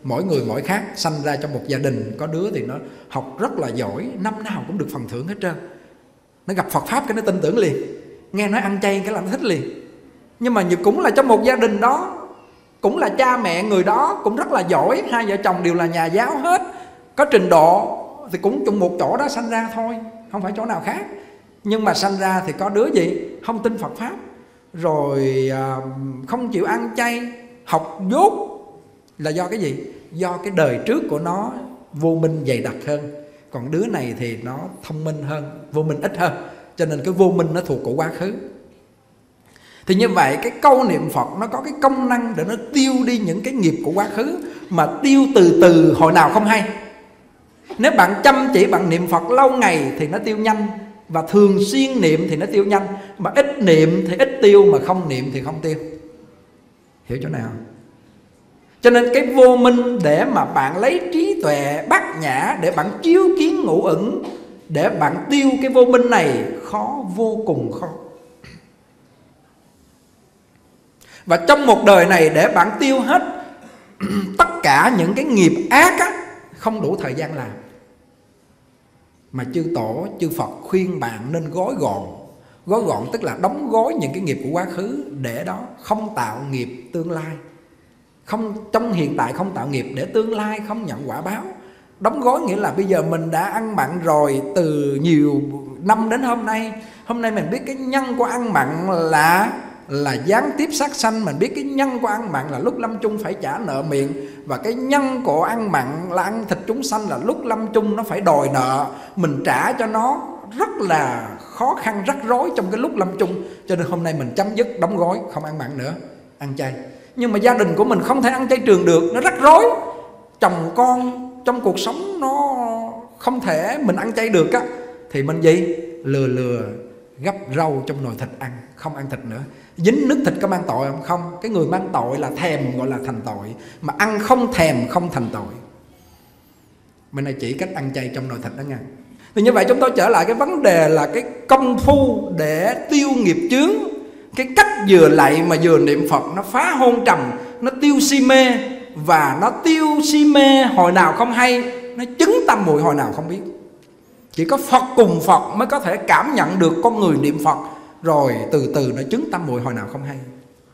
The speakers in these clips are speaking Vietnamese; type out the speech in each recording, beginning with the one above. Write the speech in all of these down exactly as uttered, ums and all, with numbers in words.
mỗi người mỗi khác, sanh ra trong một gia đình, có đứa thì nó học rất là giỏi, năm nào cũng được phần thưởng hết trơn. Nó gặp Phật Pháp cái nó tin tưởng liền, nghe nói ăn chay cái là nó thích liền. Nhưng mà cũng là trong một gia đình đó, cũng là cha mẹ người đó cũng rất là giỏi, hai vợ chồng đều là nhà giáo hết, có trình độ, thì cũng chung một chỗ đó sanh ra thôi, không phải chỗ nào khác. Nhưng mà sanh ra thì có đứa gì không tin Phật Pháp, rồi à, không chịu ăn chay, học dốt. Là do cái gì? Do cái đời trước của nó vô minh dày đặc hơn. Còn đứa này thì nó thông minh hơn, vô minh ít hơn, cho nên cái vô minh nó thuộc của quá khứ. Thì như vậy cái câu niệm Phật nó có cái công năng để nó tiêu đi những cái nghiệp của quá khứ, mà tiêu từ từ hồi nào không hay. Nếu bạn chăm chỉ bạn niệm Phật lâu ngày thì nó tiêu nhanh, và thường xuyên niệm thì nó tiêu nhanh. Mà ít niệm thì ít tiêu, mà không niệm thì không tiêu. Hiểu chỗ nào? Cho nên cái vô minh để mà bạn lấy trí tuệ bát nhã để bạn chiếu kiến ngũ uẩn, để bạn tiêu cái vô minh này khó, vô cùng khó. Và trong một đời này để bạn tiêu hết tất cả những cái nghiệp ác á, không đủ thời gian làm. Mà chư tổ, chư Phật khuyên bạn nên gói gọn. Gói gọn tức là đóng gói những cái nghiệp của quá khứ, để đó không tạo nghiệp tương lai. Không, trong hiện tại không tạo nghiệp, để tương lai không nhận quả báo. Đóng gói nghĩa là bây giờ mình đã ăn mặn rồi từ nhiều năm đến hôm nay. Hôm nay mình biết cái nhân của ăn mặn là là gián tiếp sát sanh. Mình biết cái nhân của ăn mặn là lúc lâm chung phải trả nợ miệng. Và cái nhân của ăn mặn là ăn thịt chúng sanh là lúc lâm chung nó phải đòi nợ. Mình trả cho nó rất là khó khăn, rắc rối trong cái lúc lâm chung. Cho nên hôm nay mình chấm dứt đóng gói, không ăn mặn nữa, ăn chay. Nhưng mà gia đình của mình không thể ăn chay trường được, nó rắc rối. Chồng con trong cuộc sống nó không thể mình ăn chay được á, thì mình gì? Lừa lừa gấp rau trong nồi thịt ăn, không ăn thịt nữa. Dính nước thịt có mang tội không? Không. Cái người mang tội là thèm gọi là thành tội, mà ăn không thèm không thành tội. Bên này chỉ cách ăn chay trong nồi thịt đó nha. Thì như vậy chúng tôi trở lại cái vấn đề là cái công phu để tiêu nghiệp chướng. Cái cách vừa lạy mà vừa niệm Phật nó phá hôn trầm, nó tiêu si mê. Và nó tiêu si mê hồi nào không hay, nó chứng tâm muội hồi nào không biết. Chỉ có Phật cùng Phật mới có thể cảm nhận được con người niệm Phật, rồi từ từ nó chứng tâm muội hồi nào không hay.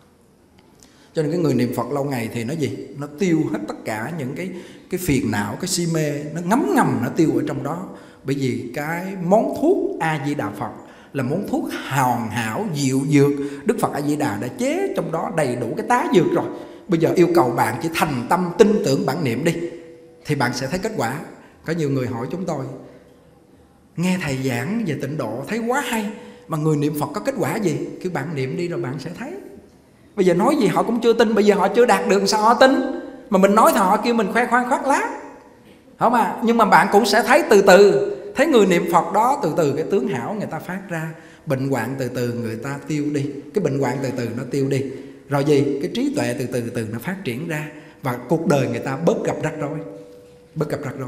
Cho nên cái người niệm Phật lâu ngày thì nó gì? Nó tiêu hết tất cả những cái, cái phiền não, cái si mê. Nó ngấm ngầm nó tiêu ở trong đó. Bởi vì cái món thuốc A-di-đà Phật là món thuốc hoàn hảo, diệu dược. Đức Phật A-di-đà đã chế trong đó đầy đủ cái tá dược rồi. Bây giờ yêu cầu bạn chỉ thành tâm tin tưởng bản niệm đi, thì bạn sẽ thấy kết quả. Có nhiều người hỏi chúng tôi, nghe thầy giảng về tịnh độ thấy quá hay, mà người niệm Phật có kết quả gì? Cứ bạn niệm đi rồi bạn sẽ thấy. Bây giờ nói gì họ cũng chưa tin. Bây giờ họ chưa đạt được sao họ tin? Mà mình nói thì họ kêu mình khoe khoang khoác lác, không à? Nhưng mà bạn cũng sẽ thấy từ từ. Thấy người niệm Phật đó từ từ cái tướng hảo người ta phát ra. Bệnh hoạn từ từ người ta tiêu đi. Cái bệnh hoạn từ từ nó tiêu đi. Rồi gì? Cái trí tuệ từ từ từ nó phát triển ra. Và cuộc đời người ta bớt gặp rắc rối. Bớt gặp rắc rối.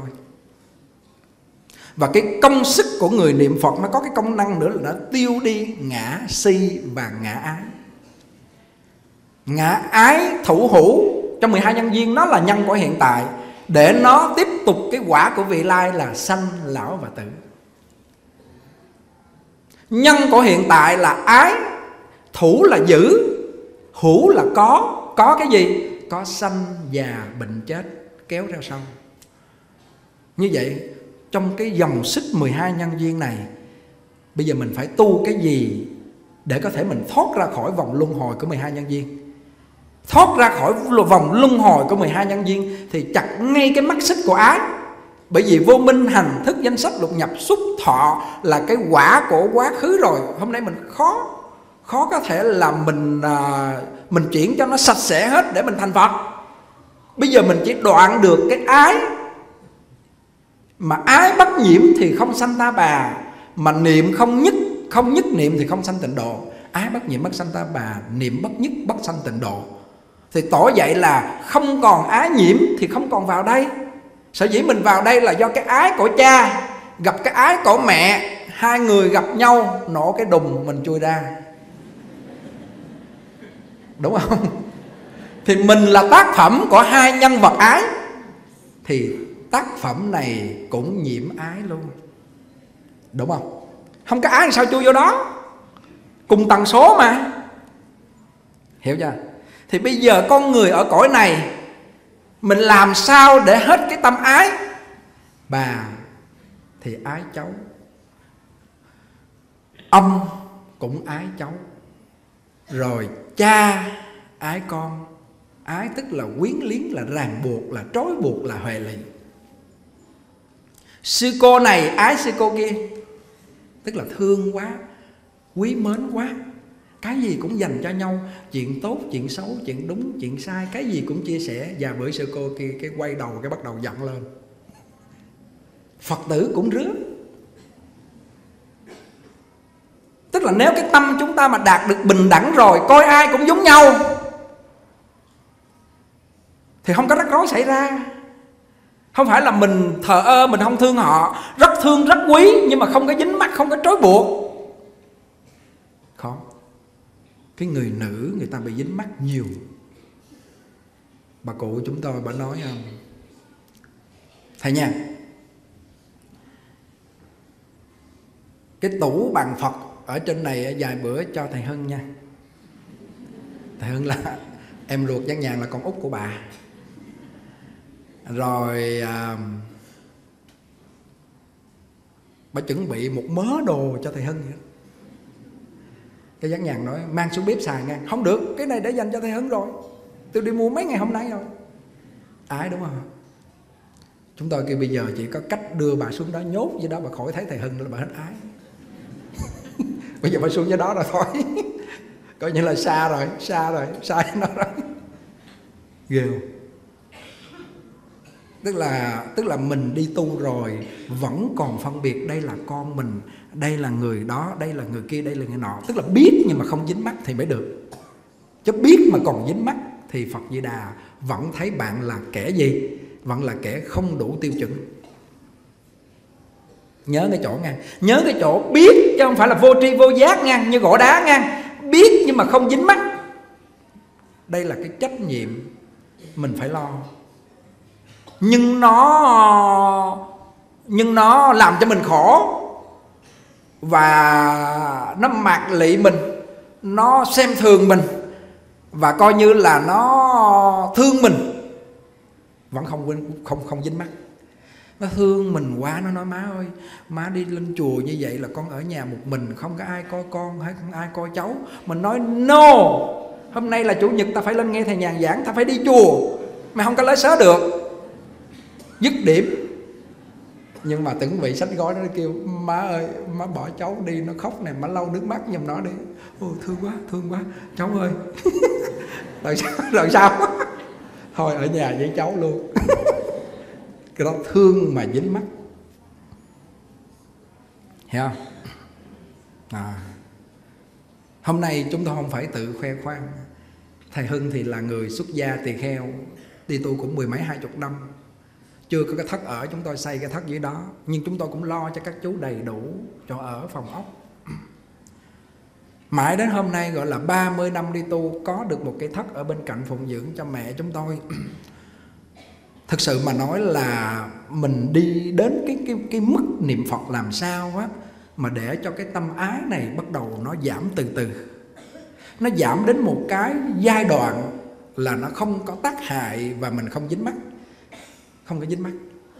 Và cái công sức của người niệm Phật nó có cái công năng nữa là nó tiêu đi ngã si và ngã ái. Ngã ái thủ hữu trong mười hai nhân duyên, nó là nhân của hiện tại, để nó tiếp tục cái quả của vị lai là sanh, lão và tử. Nhân của hiện tại là ái, thủ là giữ, hữu là có. Có cái gì? Có sanh, già, bệnh, chết kéo theo sau. Như vậy trong cái dòng xích mười hai nhân duyên này, bây giờ mình phải tu cái gì để có thể mình thoát ra khỏi vòng luân hồi của mười hai nhân duyên? Thoát ra khỏi vòng luân hồi của mười hai nhân duyên thì chặt ngay cái mắt xích của ái. Bởi vì vô minh hành thức danh sách lục nhập xúc thọ là cái quả của quá khứ rồi. Hôm nay mình khó Khó có thể là mình à, Mình chuyển cho nó sạch sẽ hết để mình thành Phật. Bây giờ mình chỉ đoạn được cái ái. Mà ái bất nhiễm thì không sanh ta bà. Mà niệm không nhất Không nhất niệm thì không sanh tịnh độ. Ái bất nhiễm bất sanh ta bà, niệm bất nhất bất sanh tịnh độ. Thì tỏ vậy là không còn ái nhiễm thì không còn vào đây. Sở dĩ mình vào đây là do cái ái của cha gặp cái ái của mẹ, hai người gặp nhau nổ cái đùng mình chui ra. Đúng không? Thì mình là tác phẩm của hai nhân vật ái. thì tác phẩm này cũng nhiễm ái luôn. Đúng không? Không có ái sao chui vô đó, cùng tần số mà. Hiểu chưa? Thì bây giờ con người ở cõi này, mình làm sao để hết cái tâm ái? Bà thì ái cháu, ông cũng ái cháu, rồi cha ái con. Ái tức là quyến luyến, là ràng buộc, là trói buộc, là huệ lụy. Sư cô này ái sư cô kia, tức là thương quá, quý mến quá, cái gì cũng dành cho nhau, chuyện tốt, chuyện xấu, chuyện đúng, chuyện sai, cái gì cũng chia sẻ. Và bữa sư cô kia cái quay đầu cái bắt đầu giận lên. Phật tử cũng rứa. Tức là nếu cái tâm chúng ta mà đạt được bình đẳng rồi, coi ai cũng giống nhau, thì không có rắc rối xảy ra. Không phải là mình thờ ơ, mình không thương họ, rất thương, rất quý, nhưng mà không có dính mắc, không có trói buộc. Khó. Cái người nữ người ta bị dính mắc nhiều. Bà cụ chúng tôi bà nói không, thầy nha, cái tủ bàn Phật ở trên này vài bữa cho thầy Hưng nha. Thầy Hưng là em ruột Văn Nhàn, là con út của bà. Rồi à, bà chuẩn bị một mớ đồ cho thầy Hưng vậy. Cái Văn Nhàn nói mang xuống bếp xài nha. Không được, cái này để dành cho thầy Hưng rồi, tôi đi mua mấy ngày hôm nay rồi. Ái đúng không? Chúng tôi kêu bây giờ chỉ có cách đưa bà xuống đó, nhốt dưới đó, bà khỏi thấy thầy Hưng là bà hết ái. Bây giờ bà xuống dưới đó rồi thôi. Coi như là xa rồi, xa rồi, xa nó rồi. Ghê không? Tức là, tức là mình đi tu rồi vẫn còn phân biệt đây là con mình, đây là người đó, đây là người kia, đây là người nọ. Tức là biết nhưng mà không dính mắc thì mới được. Chứ biết mà còn dính mắc thì Phật Di Đà vẫn thấy bạn là kẻ gì? Vẫn là kẻ không đủ tiêu chuẩn. Nhớ cái chỗ nha, nhớ cái chỗ biết chứ không phải là vô tri vô giác nha, như gỗ đá nha. Biết nhưng mà không dính mắc, đây là cái trách nhiệm mình phải lo. Nhưng nó Nhưng nó làm cho mình khổ, và nó mạt lị mình, nó xem thường mình, và coi như là nó thương mình, vẫn không không không dính mắc. Nó thương mình quá, nó nói má ơi, má đi lên chùa như vậy là con ở nhà một mình, không có ai coi con hay không ai coi cháu. Mình nói no, hôm nay là chủ nhật, ta phải lên nghe thầy Nhàn giảng, ta phải đi chùa, mày không có lấy sớ được. Dứt điểm. Nhưng mà từng vị sách gói nó kêu má ơi, má bỏ cháu đi, nó khóc nè, má lau nước mắt giùm nó đi. Ôi thương quá, thương quá cháu ơi. Rồi sao? Rồi sao? Thôi ở nhà với cháu luôn. Cái đó thương mà dính mắt. Hiểu không? À, hôm nay chúng tôi không phải tự khoe khoang. Thầy Hưng thì là người xuất gia tỳ kheo, đi tu cũng mười mấy hai chục năm. Chưa có cái thất ở, chúng tôi xây cái thất dưới đó. Nhưng chúng tôi cũng lo cho các chú đầy đủ chỗ ở, phòng ốc. Mãi đến hôm nay gọi là ba mươi năm đi tu, có được một cái thất ở bên cạnh phụng dưỡng cho mẹ chúng tôi. Thực sự mà nói là mình đi đến cái, cái, cái mức niệm Phật làm sao á, mà để cho cái tâm ái này bắt đầu nó giảm từ từ. Nó giảm đến một cái giai đoạn là nó không có tác hại và mình không dính mắc. Không có dính mắc.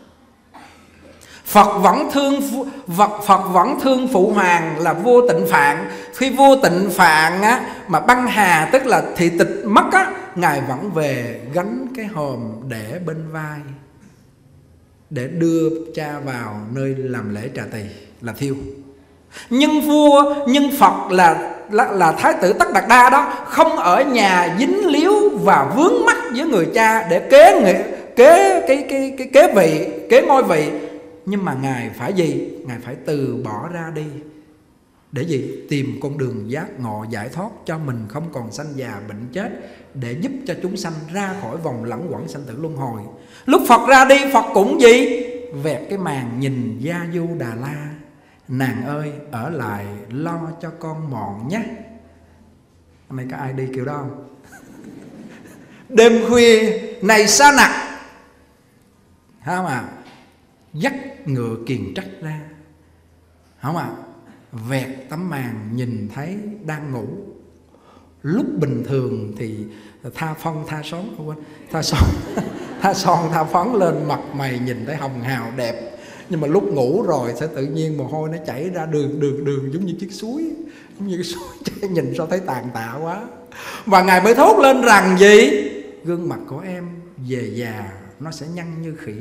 Phật vẫn thương Phật, Phật vẫn thương Phụ Hoàng là vô tịnh phạn. Khi vô tịnh phạn á, mà băng hà tức là thị tịch mất á, Ngài vẫn về gánh cái hòm để bên vai, để đưa cha vào nơi làm lễ trà tỳ là thiêu. Nhưng vua, nhưng Phật là, là, là Thái tử Tất Đạt Đa đó, không ở nhà dính líu và vướng mắc với người cha để kế nghệ, kế cái cái cái kế vị, kế ngôi vị. Nhưng mà Ngài phải gì? Ngài phải từ bỏ ra đi. Để gì? Tìm con đường giác ngộ giải thoát cho mình không còn sanh già bệnh chết, để giúp cho chúng sanh ra khỏi vòng lẳng quẩn sanh tử luân hồi. Lúc Phật ra đi, Phật cũng gì? Vẹt cái màn nhìn Gia Du Đà La. Nàng ơi, ở lại lo cho con mọn nhé. Hôm nay có ai đi kiểu đó không? Đêm khuya này xa nặc, không à, dắt ngựa kiền trách ra, không à, vẹt tấm màn nhìn thấy đang ngủ. Lúc bình thường thì tha phân tha son, tha son tha son tha phấn lên, mặt mày nhìn thấy hồng hào đẹp, nhưng mà lúc ngủ rồi sẽ tự nhiên mồ hôi nó chảy ra đường đường đường giống như chiếc suối, giống như cái suối chảy, nhìn sao thấy tàn tạ quá. Và Ngài mới thốt lên rằng gì? Gương mặt của em về già nó sẽ nhăn như khỉ,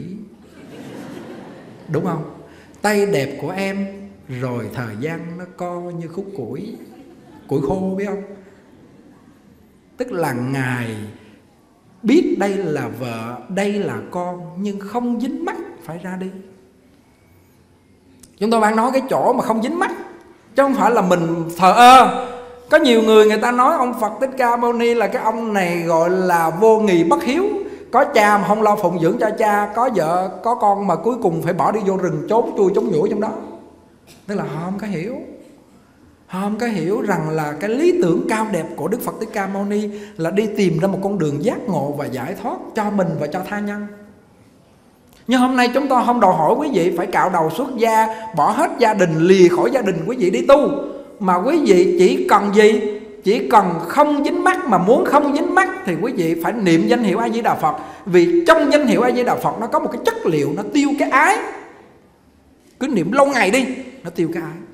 đúng không? Tay đẹp của em rồi thời gian nó co như khúc củi, củi khô, biết không? Tức là Ngài biết đây là vợ, đây là con, nhưng không dính mắt phải ra đi. Chúng tôi đang nói cái chỗ mà không dính mắt, chứ không phải là mình thờ ơ. Có nhiều người người ta nói ông Phật Thích Ca Mâu Ni là cái ông này gọi là vô nghị bất hiếu, có cha mà không lo phụng dưỡng cho cha, có vợ có con mà cuối cùng phải bỏ đi vô rừng trốn chui chống nhủi trong đó. Tức là họ không có hiểu, họ không có hiểu rằng là cái lý tưởng cao đẹp của Đức Phật Thích Ca Mâu Ni là đi tìm ra một con đường giác ngộ và giải thoát cho mình và cho tha nhân. Nhưng hôm nay chúng tôi không đòi hỏi quý vị phải cạo đầu xuất gia, bỏ hết gia đình, lìa khỏi gia đình quý vị đi tu, mà quý vị chỉ cần gì? Chỉ cần không dính mắt. Mà muốn không dính mắt thì quý vị phải niệm danh hiệu A Di Đà Phật. Vì trong danh hiệu A Di Đà Phật nó có một cái chất liệu, nó tiêu cái ái. Cứ niệm lâu ngày đi, nó tiêu cái ái.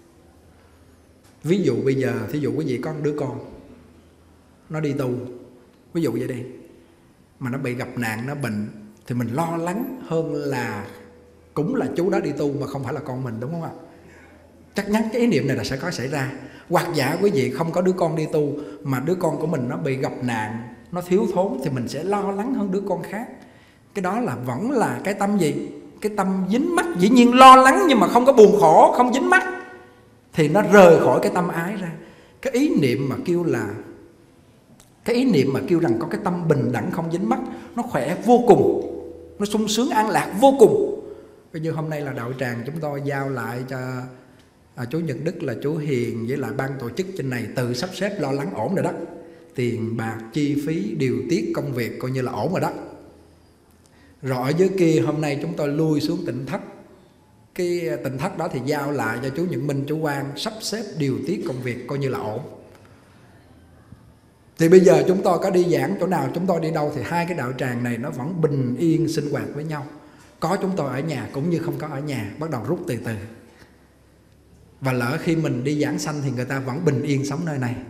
Ví dụ bây giờ, thí dụ quý vị có một đứa con, nó đi tu, ví dụ vậy đi, mà nó bị gặp nạn, nó bệnh, thì mình lo lắng hơn là cũng là chú đó đi tu mà không phải là con mình, đúng không ạ? Chắc chắn cái ý niệm này là sẽ có xảy ra. Hoặc giả quý vị không có đứa con đi tu, mà đứa con của mình nó bị gặp nạn, nó thiếu thốn, thì mình sẽ lo lắng hơn đứa con khác. Cái đó là vẫn là cái tâm gì? Cái tâm dính mắc. Dĩ nhiên lo lắng nhưng mà không có buồn khổ, không dính mắc, thì nó rời khỏi cái tâm ái ra. Cái ý niệm mà kêu là Cái ý niệm mà kêu rằng có cái tâm bình đẳng không dính mắc, nó khỏe vô cùng, nó sung sướng an lạc vô cùng. Coi như hôm nay là đạo tràng chúng tôi giao lại cho à, chú Nhật Đức là chú Hiền với lại ban tổ chức trên này tự sắp xếp lo lắng ổn rồi đó. Tiền bạc chi phí điều tiết công việc coi như là ổn rồi đó. Rồi ở dưới kia hôm nay chúng tôi lui xuống Tịnh Thất. Cái Tịnh Thất đó thì giao lại cho chú Nhật Minh, chú Quang sắp xếp điều tiết công việc coi như là ổn. Thì bây giờ chúng tôi có đi giảng chỗ nào, chúng tôi đi đâu, thì hai cái đạo tràng này nó vẫn bình yên sinh hoạt với nhau. Có chúng tôi ở nhà cũng như không có ở nhà, bắt đầu rút từ từ. Và lỡ khi mình đi giảng sanh thì người ta vẫn bình yên sống nơi này.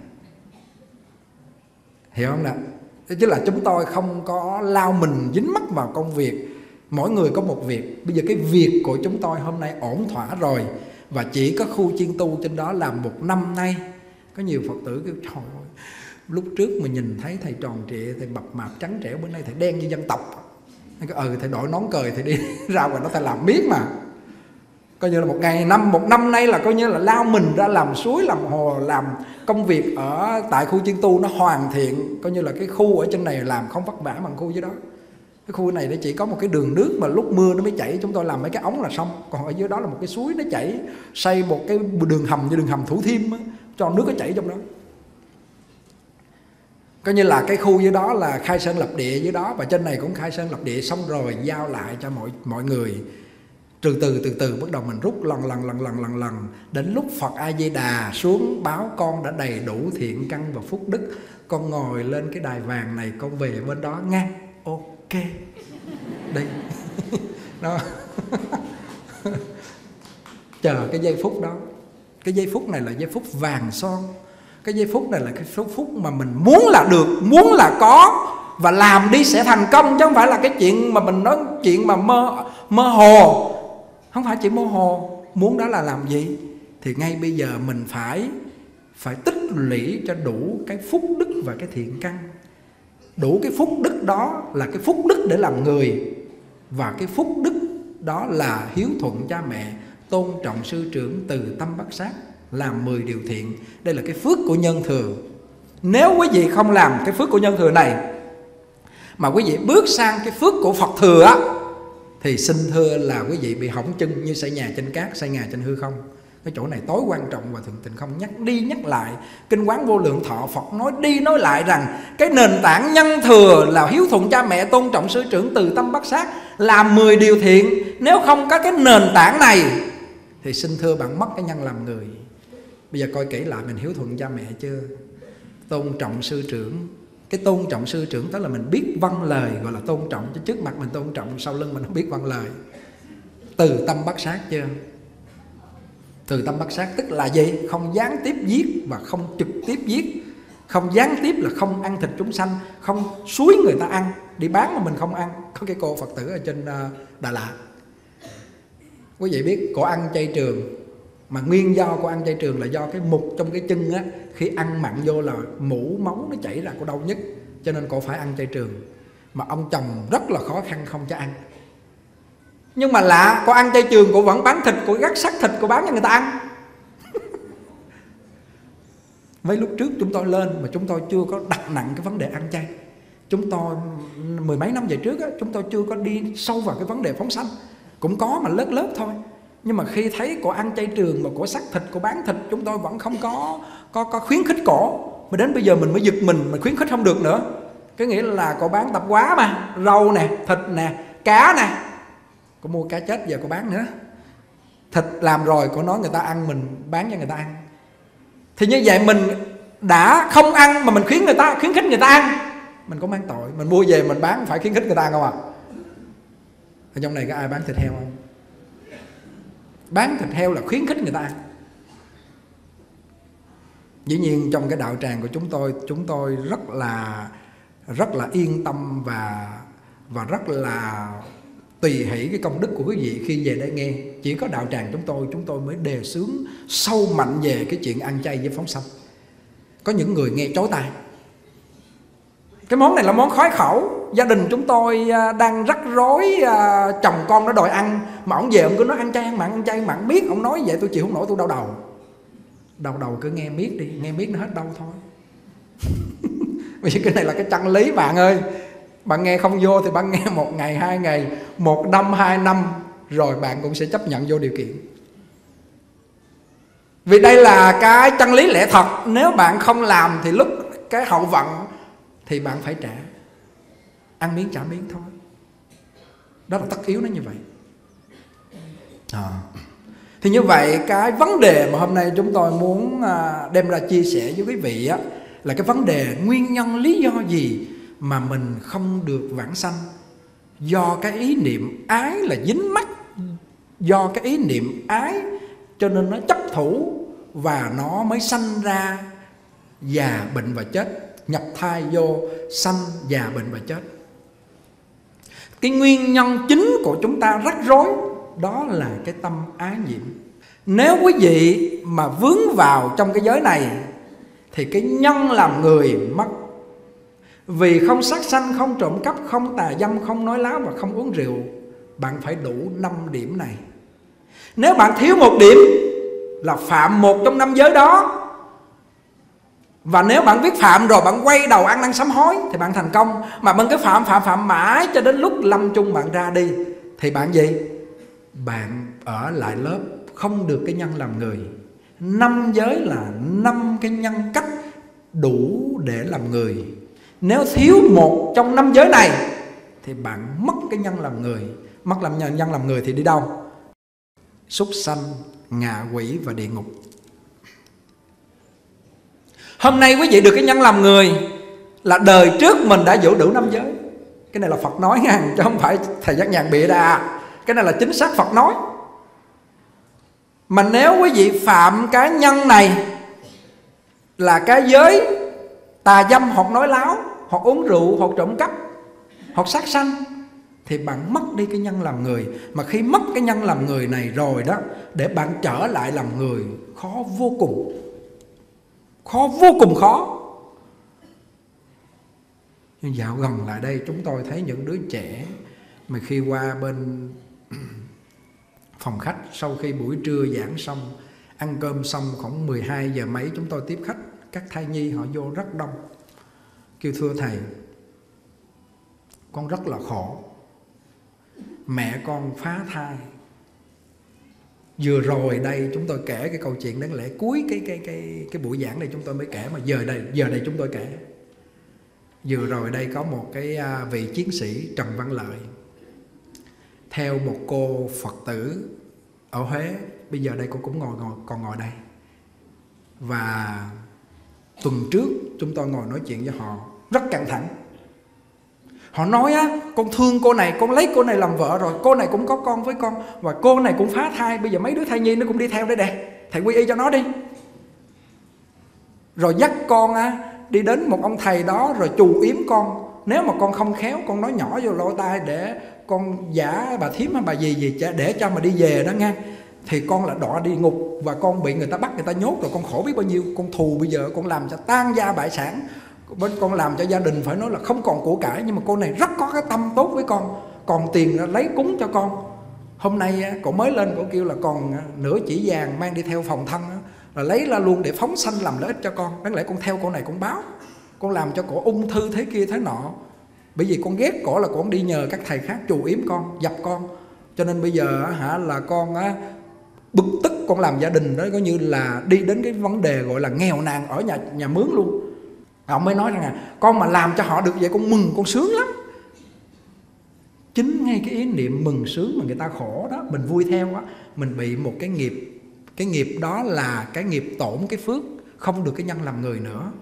Hiểu không nào? Chứ là chúng tôi không có lao mình dính mắc vào công việc. Mỗi người có một việc. Bây giờ cái việc của chúng tôi hôm nay ổn thỏa rồi, và chỉ có khu chiên tu trên đó làm một năm nay. Có nhiều Phật tử kêu trời ơi, lúc trước mà nhìn thấy thầy tròn trịa, thầy mập mạp trắng trẻo, bữa nay thầy đen như dân tộc. Ừ, thầy đội nón cời thầy đi ra ngoài nó thầy làm biết mà. Coi như là một ngày năm một năm nay là coi như là lao mình ra làm suối làm hồ, làm công việc ở tại khu chiên tu nó hoàn thiện. Coi như là cái khu ở trên này làm không vất vả bằng khu dưới đó. Cái khu này nó chỉ có một cái đường nước mà lúc mưa nó mới chảy, chúng tôi làm mấy cái ống là xong. Còn ở dưới đó là một cái suối nó chảy, xây một cái đường hầm như đường hầm Thủ Thiêm á, cho nước nó chảy trong đó. Coi như là cái khu dưới đó là khai sơn lập địa dưới đó, và trên này cũng khai sơn lập địa, xong rồi giao lại cho mọi mọi người. Từ từ từ từ bắt đầu mình rút lần lần lần lần lần lần đến lúc Phật A Di Đà xuống báo con đã đầy đủ thiện căn và phúc đức, con ngồi lên cái đài vàng này, con về bên đó nghe. Ok đây đó. Chờ cái giây phút đó. Cái giây phút này là giây phút vàng son. Cái giây phút này là cái phút phút mà mình muốn là được, muốn là có, và làm đi sẽ thành công. Chứ không phải là cái chuyện mà mình nói chuyện mà mơ mơ hồ. Không phải chỉ mơ hồ. Muốn đó là làm gì? Thì ngay bây giờ mình phải Phải tích lũy cho đủ cái phúc đức và cái thiện căn. Đủ cái phúc đức đó là cái phúc đức để làm người, và cái phúc đức đó là hiếu thuận cha mẹ, tôn trọng sư trưởng, từ tâm bát sát, làm mười điều thiện. Đây là cái phước của nhân thừa. Nếu quý vị không làm cái phước của nhân thừa này, mà quý vị bước sang cái phước của Phật thừa á, thì xin thưa là quý vị bị hỏng chân như xây nhà trên cát, xây nhà trên hư không. Cái chỗ này tối quan trọng và Thượng Tịnh không nhắc đi nhắc lại. Kinh Quán Vô Lượng Thọ Phật nói đi nói lại rằng cái nền tảng nhân thừa là hiếu thuận cha mẹ, tôn trọng sư trưởng, từ tâm bắt sát, làm mười điều thiện. Nếu không có cái nền tảng này thì xin thưa bạn mất cái nhân làm người. Bây giờ coi kỹ lại, mình hiếu thuận cha mẹ chưa? Tôn trọng sư trưởng. Cái tôn trọng sư trưởng tức là mình biết vâng lời, gọi là tôn trọng. Chứ trước mặt mình tôn trọng, sau lưng mình không biết vâng lời. Từ tâm bắt sát chưa? Từ tâm bắt sát tức là gì? Không gián tiếp giết và không trực tiếp giết. Không gián tiếp là không ăn thịt chúng sanh, không xúi người ta ăn, đi bán mà mình không ăn. Có cái cô Phật tử ở trên Đà Lạt, quý vị biết cô ăn chay trường, mà nguyên do cô ăn chay trường là do cái mục trong cái chân á, khi ăn mặn vô là mũ máu nó chảy ra, cô đau nhất, cho nên cô phải ăn chay trường. Mà ông chồng rất là khó khăn không cho ăn. Nhưng mà lạ, cô ăn chay trường cô vẫn bán thịt, cô gắt xác thịt cô bán cho người ta ăn. Mấy lúc trước chúng tôi lên mà chúng tôi chưa có đặt nặng cái vấn đề ăn chay. Chúng tôi mười mấy năm về trước á, chúng tôi chưa có đi sâu vào cái vấn đề phóng sanh. Cũng có mà lớp lớp thôi. Nhưng mà khi thấy cô ăn chay trường mà cô xác thịt, cô bán thịt, chúng tôi vẫn không có có, có khuyến khích cổ. Mà đến bây giờ mình mới giật mình, mình khuyến khích không được nữa. Cái nghĩa là cô bán tạp hóa mà, rau nè, thịt nè, cá nè. Cô mua cá chết giờ cô bán nữa. Thịt làm rồi cô nói người ta ăn, mình bán cho người ta ăn. Thì như vậy mình đã không ăn mà mình khuyến người ta, khuyến khích người ta ăn, mình có mang tội. Mình mua về mình bán phải khuyến khích người ta ăn không ạ? À? Ở trong này có ai bán thịt heo không? Bán thịt heo là khuyến khích người ta ăn. Dĩ nhiên trong cái đạo tràng của chúng tôi, chúng tôi rất là rất là yên tâm và và rất là tùy hỷ cái công đức của quý vị khi về đây nghe. Chỉ có đạo tràng chúng tôi, chúng tôi mới đề xướng sâu mạnh về cái chuyện ăn chay với phóng sanh. Có những người nghe chối tai. Cái món này là món khói khẩu. Gia đình chúng tôi đang rắc rối, chồng con nó đòi ăn, mà ông về ông cứ nói ăn chay ăn mặn, ăn chay ăn mặn. Biết ông nói vậy tôi chịu không nổi, tôi đau đầu. Đau đầu cứ nghe miết đi, nghe miết nó hết đau thôi. Vì cái này là cái chân lý bạn ơi. Bạn nghe không vô thì bạn nghe một ngày, hai ngày, một năm, hai năm, rồi bạn cũng sẽ chấp nhận vô điều kiện. Vì đây là cái chân lý lẽ thật. Nếu bạn không làm thì lúc cái hậu vận thì bạn phải trả. Ăn miếng trả miếng thôi. Đó là tất yếu nó như vậy. À. Thì như vậy cái vấn đề mà hôm nay chúng tôi muốn đem ra chia sẻ với quý vị á, là cái vấn đề nguyên nhân lý do gì mà mình không được vãng sanh. Do cái ý niệm ái là dính mắc. Do cái ý niệm ái cho nên nó chấp thủ, và nó mới sanh ra già bệnh và chết, nhập thai vô sanh già bệnh và chết. Cái nguyên nhân chính của chúng ta rắc rối đó là cái tâm ái nhiễm. Nếu quý vị mà vướng vào trong cái giới này thì cái nhân làm người mất. Vì không sát sanh, không trộm cắp, không tà dâm, không nói láo và không uống rượu, bạn phải đủ năm điểm này. Nếu bạn thiếu một điểm là phạm một trong năm giới đó, và nếu bạn biết phạm rồi bạn quay đầu ăn năn sám hối thì bạn thành công. Mà bạn cứ phạm phạm phạm mãi cho đến lúc lâm chung bạn ra đi thì bạn gì? Bạn ở lại lớp, không được cái nhân làm người. Năm giới là năm cái nhân cách đủ để làm người. Nếu thiếu một trong năm giới này thì bạn mất cái nhân làm người. Mất làm nhân, nhân làm người thì đi đâu? Súc sanh, ngạ quỷ và địa ngục. Hôm nay quý vị được cái nhân làm người là đời trước mình đã giữ đủ năm giới. Cái này là Phật nói nha, chứ không phải thầy Giác Nhàn bịa ra. Cái này là chính xác Phật nói. Mà nếu quý vị phạm cái nhân này là cái giới tà dâm, hoặc nói láo, hoặc uống rượu, hoặc trộm cắp, hoặc sát sanh, thì bạn mất đi cái nhân làm người. Mà khi mất cái nhân làm người này rồi đó, để bạn trở lại làm người khó vô cùng. Khó vô cùng khó. Nhưng dạo gần lại đây chúng tôi thấy những đứa trẻ mà khi qua bên phòng khách, sau khi buổi trưa giảng xong, ăn cơm xong khoảng mười hai giờ mấy, chúng tôi tiếp khách. Các thai nhi họ vô rất đông, kêu thưa thầy, con rất là khổ. Mẹ con phá thai, Vừa rồi đây chúng tôi kể cái câu chuyện đáng lẽ cuối cái cái cái cái buổi giảng này chúng tôi mới kể, mà giờ đây giờ đây chúng tôi kể. Vừa rồi đây có một cái vị chiến sĩ Trần Văn Lợi theo một cô Phật tử ở Huế, bây giờ đây cô cũng ngồi ngồi còn ngồi đây. Và tuần trước chúng tôi ngồi nói chuyện với họ rất căng thẳng. Họ nói á, con thương cô này, con lấy cô này làm vợ rồi, cô này cũng có con với con, và cô này cũng phá thai, bây giờ mấy đứa thai nhi nó cũng đi theo đây nè, thầy quy y cho nó đi. Rồi dắt con á đi đến một ông thầy đó rồi chù yếm con, nếu mà con không khéo con nói nhỏ vô lỗ tai để con giả bà thím hay bà gì gì để cho mà đi về đó nghe, thì con là đọa đi ngục, và con bị người ta bắt người ta nhốt rồi con khổ biết bao nhiêu. Con thù bây giờ con làm cho tan gia bại sản, bên con làm cho gia đình phải nói là không còn của cải. Nhưng mà cô này rất có cái tâm tốt với con, còn tiền lấy cúng cho con. Hôm nay cổ mới lên, cổ kêu là còn nửa chỉ vàng mang đi theo phòng thân, là lấy ra luôn để phóng sanh làm lợi ích cho con. Đáng lẽ con theo cô này con báo, con làm cho cổ ung thư thế kia thế nọ, bởi vì con ghét cổ là con đi nhờ các thầy khác trù yếm con, dập con. Cho nên bây giờ hả là con á, bực tức, con làm gia đình đó có như là đi đến cái vấn đề gọi là nghèo nàn ở nhà nhà mướn luôn. Ông mới nói rằng là con mà làm cho họ được vậy con mừng, con sướng lắm. Chính ngay cái ý niệm mừng sướng mà người ta khổ đó, mình vui theo á, mình bị một cái nghiệp. Cái nghiệp đó là cái nghiệp tổn cái phước, không được cái nhân làm người nữa.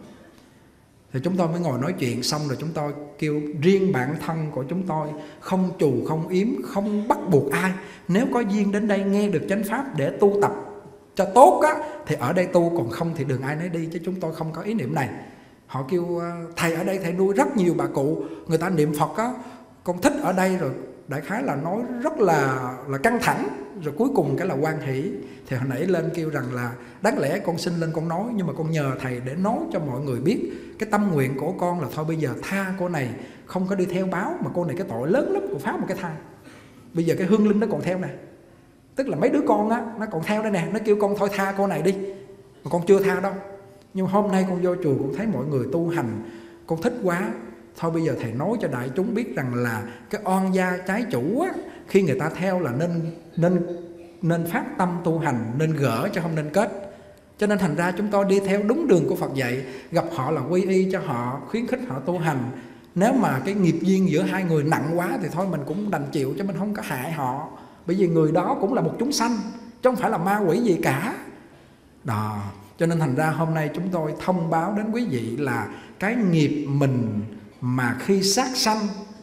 Thì chúng tôi mới ngồi nói chuyện xong rồi chúng tôi kêu riêng bản thân của chúng tôi không trù không yếm, không bắt buộc ai. Nếu có duyên đến đây nghe được chánh pháp để tu tập cho tốt á, thì ở đây tu, còn không thì đừng ai nấy đi, chứ chúng tôi không có ý niệm này. Họ kêu thầy ở đây thầy nuôi rất nhiều bà cụ, người ta niệm Phật á, con thích ở đây. Rồi đại khái là nói rất là là căng thẳng, rồi cuối cùng cái là hoan hỷ. Thì hồi nãy lên kêu rằng là đáng lẽ con xin lên con nói, nhưng mà con nhờ thầy để nói cho mọi người biết cái tâm nguyện của con là thôi bây giờ tha cô này, không có đi theo báo, mà cô này cái tội lớn lắm, cô phá một cái thai. Bây giờ cái hương linh nó còn theo nè, tức là mấy đứa con á nó còn theo đây nè, nó kêu con thôi tha cô này đi, mà con chưa tha đâu. Nhưng hôm nay con vô chùa con thấy mọi người tu hành, con thích quá. Thôi bây giờ thầy nói cho đại chúng biết rằng là cái oan gia trái chủ á, khi người ta theo là nên nên nên phát tâm tu hành, nên gỡ chứ không nên kết. Cho nên thành ra chúng tôi đi theo đúng đường của Phật dạy, gặp họ là quy y cho họ, khuyến khích họ tu hành. Nếu mà cái nghiệp duyên giữa hai người nặng quá thì thôi mình cũng đành chịu, chứ mình không có hại họ. Bởi vì người đó cũng là một chúng sanh, chứ không phải là ma quỷ gì cả. Đó. Cho nên thành ra hôm nay chúng tôi thông báo đến quý vị là cái nghiệp mình mà khi sát sanh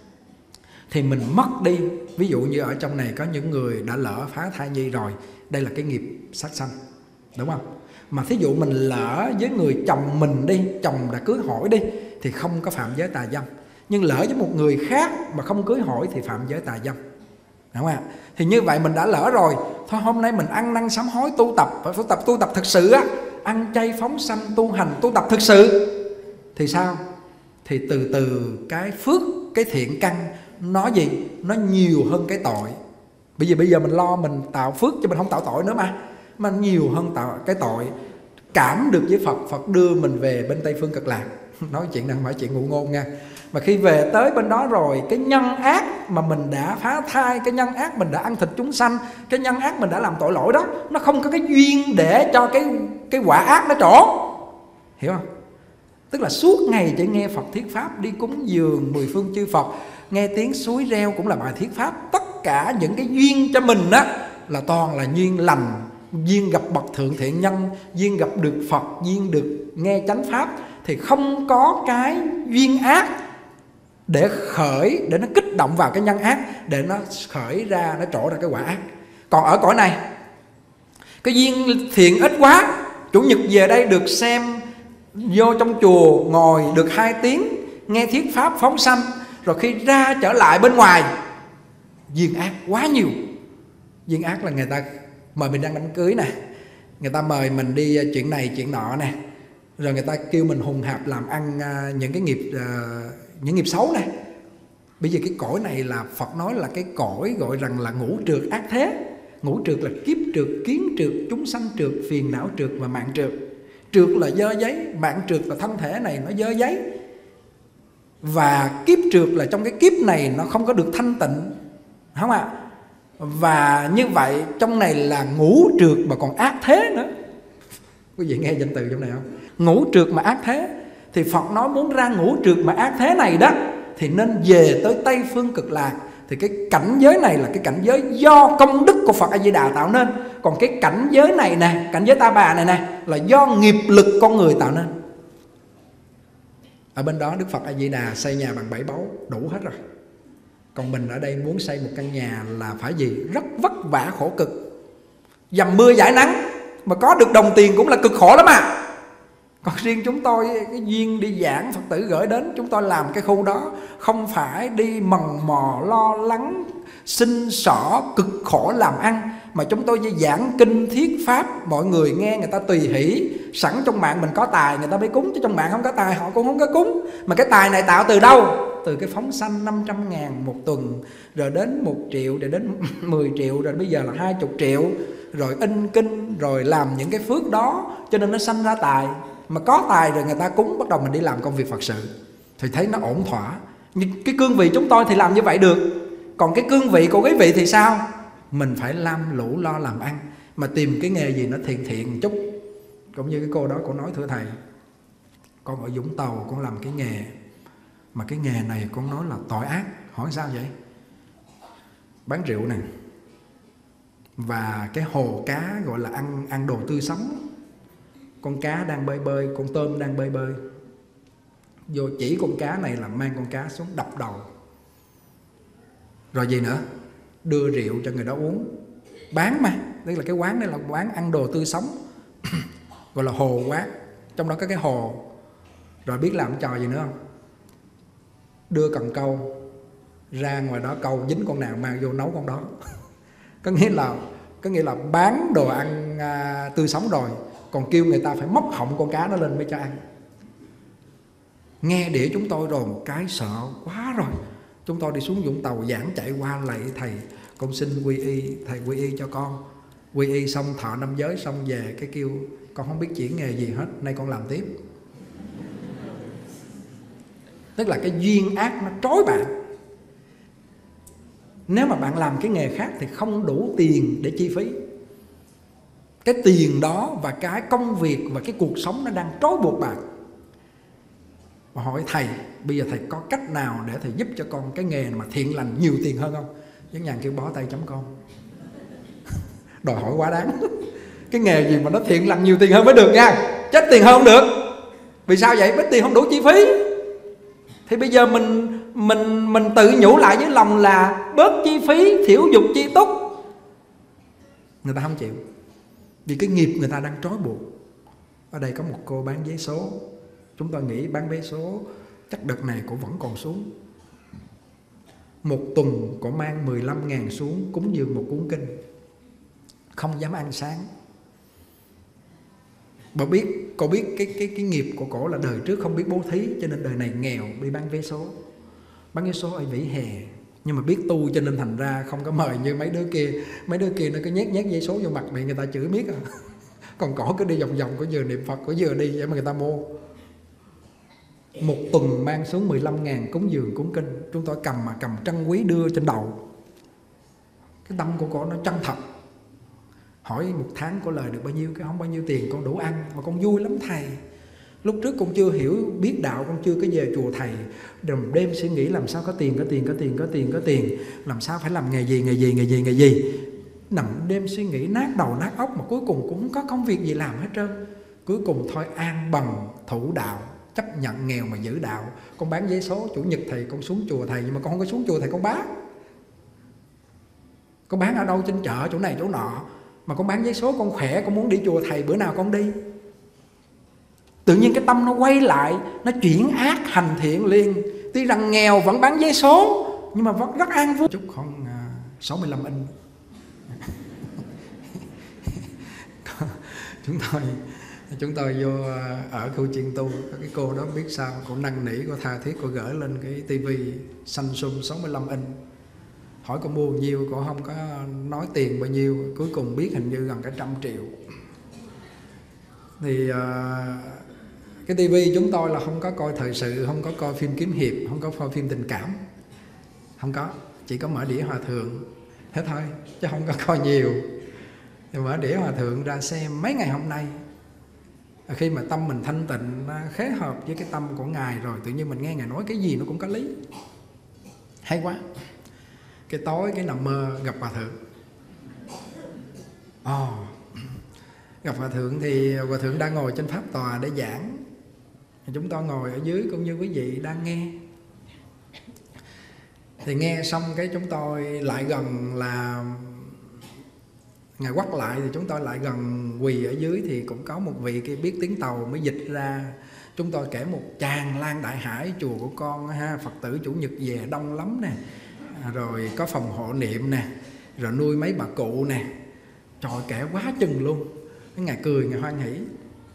thì mình mất đi. Ví dụ như ở trong này có những người đã lỡ phá thai nhi rồi, đây là cái nghiệp sát sanh, đúng không? Mà thí dụ mình lỡ với người chồng mình đi, chồng đã cưới hỏi đi, thì không có phạm giới tà dâm. Nhưng lỡ với một người khác mà không cưới hỏi thì phạm giới tà dâm, đúng không ạ? Thì như vậy mình đã lỡ rồi, thôi hôm nay mình ăn năn sám hối tu tập, phải tu tập tu tập thực sự á, ăn chay phóng sanh tu hành tu tập thực sự, thì sao? Thì từ từ cái phước, cái thiện căn nó gì? Nó nhiều hơn cái tội. Bởi vì bây giờ mình lo mình tạo phước chứ mình không tạo tội nữa mà. Mà nhiều hơn tạo cái tội. Cảm được với Phật, Phật đưa mình về bên Tây Phương Cực Lạc. Nói chuyện này không phải chuyện ngụ ngôn nha. Mà khi về tới bên đó rồi, cái nhân ác mà mình đã phá thai, cái nhân ác mình đã ăn thịt chúng sanh, cái nhân ác mình đã làm tội lỗi đó, nó không có cái duyên để cho cái, cái quả ác nó trổ. Hiểu không? Tức là suốt ngày chỉ nghe Phật thuyết pháp, đi cúng dường mười phương chư Phật, nghe tiếng suối reo cũng là bài thuyết pháp. Tất cả những cái duyên cho mình á là toàn là duyên lành, duyên gặp bậc thượng thiện nhân, duyên gặp được Phật, duyên được nghe chánh pháp. Thì không có cái duyên ác để khởi, để nó kích động vào cái nhân ác, để nó khởi ra, nó trổ ra cái quả ác. Còn ở cõi này, cái duyên thiện ít quá, Chủ nhật về đây được xem, vô trong chùa ngồi được hai tiếng, nghe thuyết pháp phóng sanh, rồi khi ra trở lại bên ngoài, duyên ác quá nhiều. Duyên ác là người ta mời mình ăn đám cưới nè, người ta mời mình đi chuyện này chuyện nọ nè, rồi người ta kêu mình hùng hạp làm ăn những cái nghiệp những nghiệp xấu này. Bây giờ cái cõi này là Phật nói là cái cõi gọi rằng là ngũ trượt ác thế. Ngũ trượt là kiếp trượt, kiến trượt, chúng sanh trượt, phiền não trượt và mạng trượt. Trượt là dơ giấy, mạng trượt là thân thể này nó dơ giấy. Và kiếp trượt là trong cái kiếp này nó không có được thanh tịnh, không ạ? À? Và như vậy trong này là ngũ trược mà còn ác thế nữa. Quý vị nghe danh từ trong này không? Ngũ trược mà ác thế. Thì Phật nói muốn ra ngũ trược mà ác thế này đó thì nên về tới Tây Phương Cực Lạc. Thì cái cảnh giới này là cái cảnh giới do công đức của Phật A Di Đà tạo nên. Còn cái cảnh giới này nè, cảnh giới Ta Bà này nè, là do nghiệp lực con người tạo nên. Ở bên đó Đức Phật A Di Đà xây nhà bằng bảy báu đủ hết rồi. Còn mình ở đây muốn xây một căn nhà là phải gì? Rất vất vả khổ cực, dầm mưa giải nắng, mà có được đồng tiền cũng là cực khổ lắm à. Còn riêng chúng tôi, cái duyên đi giảng Phật tử gửi đến, chúng tôi làm cái khu đó, không phải đi mần mò lo lắng xin xỏ cực khổ làm ăn, mà chúng tôi đi giảng kinh thuyết pháp, mọi người nghe người ta tùy hỷ. Sẵn trong mạng mình có tài người ta mới cúng, chứ trong mạng không có tài họ cũng không có cúng. Mà cái tài này tạo từ đâu? Từ cái phóng sanh năm trăm ngàn một tuần, rồi đến một triệu, rồi đến mười triệu, rồi bây giờ là hai mươi triệu, rồi in kinh, rồi làm những cái phước đó, cho nên nó sanh ra tài. Mà có tài rồi người ta cúng, bắt đầu mình đi làm công việc Phật sự thì thấy nó ổn thỏa. Nhưng cái cương vị chúng tôi thì làm như vậy được. Còn cái cương vị của quý vị thì sao? Mình phải lam lũ lo làm ăn, mà tìm cái nghề gì nó thiện thiện một chút. Cũng như cái cô đó, cô nói thưa thầy, con ở Vũng Tàu con làm cái nghề, mà cái nghề này con nói là tội ác. Hỏi sao vậy? Bán rượu nè, và cái hồ cá gọi là ăn ăn đồ tươi sống. Con cá đang bơi bơi, con tôm đang bơi bơi, vô chỉ con cá này là mang con cá xuống đập đầu. Rồi gì nữa? Đưa rượu cho người đó uống. Bán mà, đây là cái quán này là quán ăn đồ tươi sống gọi là hồ quán, trong đó có cái hồ. Rồi biết làm trò gì nữa không? Đưa cần câu ra ngoài đó, câu dính con nào mang vô nấu con đó. Có nghĩa là có nghĩa là bán đồ ăn à, tươi sống rồi, còn kêu người ta phải móc họng con cá nó lên mới cho ăn. Nghe đĩa chúng tôi rồi một cái sợ quá rồi. Chúng tôi đi xuống Vũng Tàu giảng, chạy qua lạy thầy, con xin quy y, thầy quy y cho con. Quy y xong thọ năm giới xong về cái kêu con không biết chuyển nghề gì hết, nay con làm tiếp. Tức là cái duyên ác nó trói bạn. Nếu mà bạn làm cái nghề khác thì không đủ tiền để chi phí. Cái tiền đó và cái công việc và cái cuộc sống nó đang trói buộc bạn. Và hỏi thầy, bây giờ thầy có cách nào để thầy giúp cho con cái nghề mà thiện lành nhiều tiền hơn không? Vấn nhàn kêu bó tay chấm con. Đòi hỏi quá đáng. Cái nghề gì mà nó thiện lành nhiều tiền hơn mới được nha. Chết tiền hơn không được. Vì sao vậy? Ít tiền không đủ chi phí. Thì bây giờ mình mình mình tự nhủ lại với lòng là bớt chi phí, thiểu dục chi túc. Người ta không chịu, vì cái nghiệp người ta đang trói buộc. Ở đây có một cô bán vé số. Chúng ta nghĩ bán vé số chắc đợt này cô vẫn còn xuống. Một tuần cô mang mười lăm ngàn xuống cúng dường một cuốn kinh, không dám ăn sáng. Bà biết, cô biết cái, cái, cái nghiệp của cổ là đời trước không biết bố thí, cho nên đời này nghèo đi bán vé số. Bán vé số ở vỉa hè, nhưng mà biết tu cho nên thành ra không có mời như mấy đứa kia. Mấy đứa kia nó cứ nhét nhét giấy số vô mặt này người ta chửi miết à. Còn cổ cứ đi vòng vòng, có vừa niệm Phật, có vừa đi vậy mà người ta mua. Một tuần mang xuống mười lăm ngàn cúng dường cuốn kinh. Chúng tôi cầm mà cầm trân quý đưa trên đầu. Cái tâm của cổ nó chân thật. Hỏi một tháng có lời được bao nhiêu? Cái không bao nhiêu tiền con đủ ăn. Mà con vui lắm thầy. Lúc trước con chưa hiểu biết đạo, con chưa có về chùa thầy. Đêm đêm suy nghĩ làm sao có tiền, có tiền, có tiền, có tiền, có tiền. Làm sao phải làm nghề gì, nghề gì, nghề gì, nghề gì. Nằm đêm suy nghĩ nát đầu nát óc, mà cuối cùng cũng không có công việc gì làm hết trơn. Cuối cùng thôi an bằng thủ đạo, chấp nhận nghèo mà giữ đạo. Con bán giấy số, chủ nhật thầy con xuống chùa thầy, nhưng mà con không có xuống chùa thầy con bán. Con bán ở đâu trên chợ, chỗ này chỗ nọ. Mà con bán giấy số con khỏe, con muốn đi chùa thầy bữa nào con đi. Tự nhiên cái tâm nó quay lại, nó chuyển ác hành thiện liền. Tuy rằng nghèo vẫn bán giấy số, nhưng mà vẫn rất an vui. Chúc con uh, sáu mươi lăm inch. Chúng tôi Chúng tôi vô ở khu chiên tu, có cái cô đó biết sao, cô năn nỉ, cô tha thiết, cô gửi lên cái tivi Samsung sáu mươi lăm inch. Hỏi cô mua bao nhiêu, cô không có nói tiền bao nhiêu. Cuối cùng biết hình như gần cả trăm triệu. Thì uh, cái tivi chúng tôi là không có coi thời sự, không có coi phim kiếm hiệp, không có coi phim tình cảm, không có, chỉ có mở đĩa Hòa Thượng. thế thôi, chứ không có coi nhiều. Thì mở đĩa Hòa Thượng ra xem mấy ngày hôm nay, khi mà tâm mình thanh tịnh khế hợp với cái tâm của Ngài rồi, tự nhiên mình nghe Ngài nói cái gì nó cũng có lý, hay quá. Cái tối cái nằm mơ gặp Hòa Thượng. Ồ, oh, gặp Hòa Thượng thì Hòa Thượng đang ngồi trên pháp tòa để giảng, chúng tôi ngồi ở dưới cũng như quý vị đang nghe. Thì nghe xong cái chúng tôi lại gần, là Ngài quắt lại thì chúng tôi lại gần quỳ ở dưới. Thì cũng có một vị kia biết tiếng Tàu mới dịch ra. Chúng tôi kể một tràng Lan Đại Hải, chùa của con ha, Phật tử Chủ nhật về đông lắm nè, rồi có phòng hộ niệm nè, rồi nuôi mấy bà cụ nè. Trời, kể quá chừng luôn. Cái Ngài cười, Ngài hoan hỉ.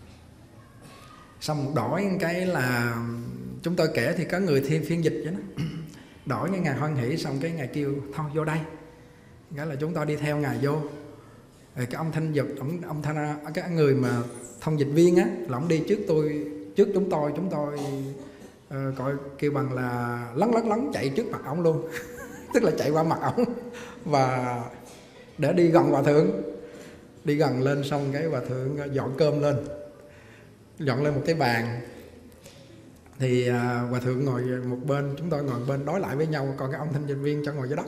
Xong đổi cái là chúng tôi kể thì có người thiên phiên dịch vậy đó. Đổi cái Ngài hoan hỉ xong cái Ngài kêu thôi vô đây. Cái là chúng tôi đi theo Ngài vô. Rồi cái ông thanh dịch, ông, ông thanh, cái người mà thông dịch viên á, là ông đi trước tôi, trước chúng tôi, chúng tôi uh, gọi kêu bằng là lấn lấn lấn chạy trước mặt ông luôn. Tức là chạy qua mặt ông và để đi gần Hòa Thượng. Đi gần lên xong cái Hòa Thượng dọn cơm lên, dọn lên một cái bàn. Thì uh, Hòa Thượng ngồi một bên, chúng tôi ngồi bên đối lại với nhau, còn cái ông thanh dịch viên cho ngồi dưới đất.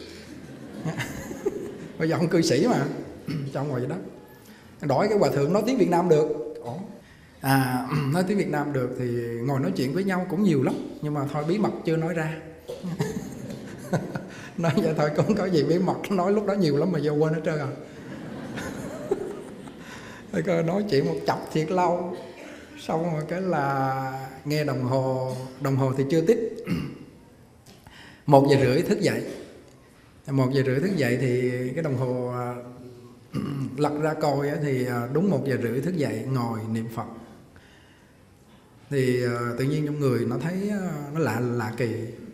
Bây giờ ông cư sĩ mà, cho ông ngồi dưới đất. Đổi cái Hòa Thượng nói tiếng Việt Nam được. Ủa? À, nói tiếng Việt Nam được thì ngồi nói chuyện với nhau cũng nhiều lắm, nhưng mà thôi bí mật chưa nói ra. Nói vậy thôi, cũng có gì bí mật, nói lúc đó nhiều lắm mà giờ quên hết trơn rồi. Thôi nói chuyện một chập thiệt lâu. Xong rồi cái là nghe đồng hồ, đồng hồ thì chưa tích. Một giờ rưỡi thức dậy. Một giờ rưỡi thức dậy thì cái đồng hồ lật ra coi thì đúng một giờ rưỡi thức dậy ngồi niệm Phật. Thì tự nhiên trong người nó thấy nó lạ lạ kỳ.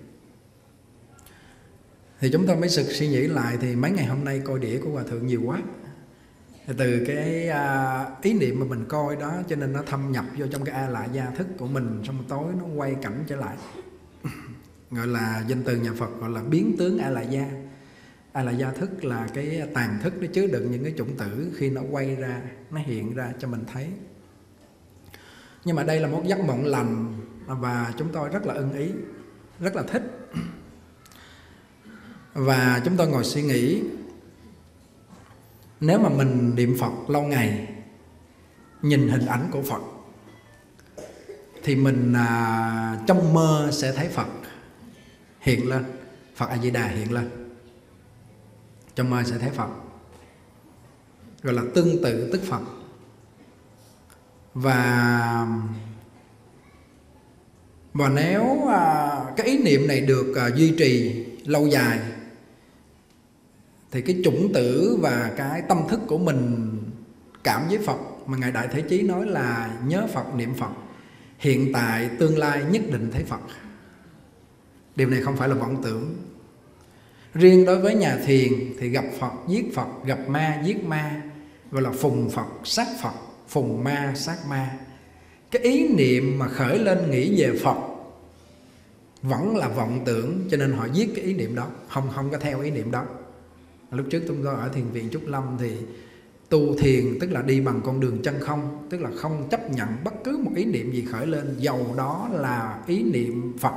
Thì chúng tôi mới sực suy nghĩ lại, thì mấy ngày hôm nay coi đĩa của Hòa Thượng nhiều quá. Từ cái ý niệm mà mình coi đó cho nên nó thâm nhập vô trong cái A Lại Gia thức của mình, xong tối nó quay cảnh trở lại. Gọi là danh từ nhà Phật gọi là biến tướng A Lại Gia. A Lại Gia thức là cái tàn thức nó chứa đựng những cái chủng tử, khi nó quay ra, nó hiện ra cho mình thấy. Nhưng mà đây là một giấc mộng lành và chúng tôi rất là ưng ý, rất là thích. Và chúng tôi ngồi suy nghĩ, nếu mà mình niệm Phật lâu ngày, nhìn hình ảnh của Phật, thì mình à, trong mơ sẽ thấy Phật hiện lên, Phật A Di Đà hiện lên. Trong mơ sẽ thấy Phật, gọi là tương tự tức Phật. Và và nếu à, cái ý niệm này được à, duy trì lâu dài, thì cái chủng tử và cái tâm thức của mình cảm với Phật, mà Ngài Đại Thế Chí nói là nhớ Phật, niệm Phật, hiện tại tương lai nhất định thấy Phật. Điều này không phải là vọng tưởng. Riêng đối với nhà thiền thì gặp Phật, giết Phật, gặp ma, giết ma, gọi là phùng Phật, sát Phật, phùng ma, sát ma. Cái ý niệm mà khởi lên nghĩ về Phật vẫn là vọng tưởng, cho nên họ giết cái ý niệm đó, không không có theo ý niệm đó. Lúc trước tôi có ở thiền viện Trúc Lâm thì tu thiền tức là đi bằng con đường chân không, tức là không chấp nhận bất cứ một ý niệm gì khởi lên, dầu đó là ý niệm Phật.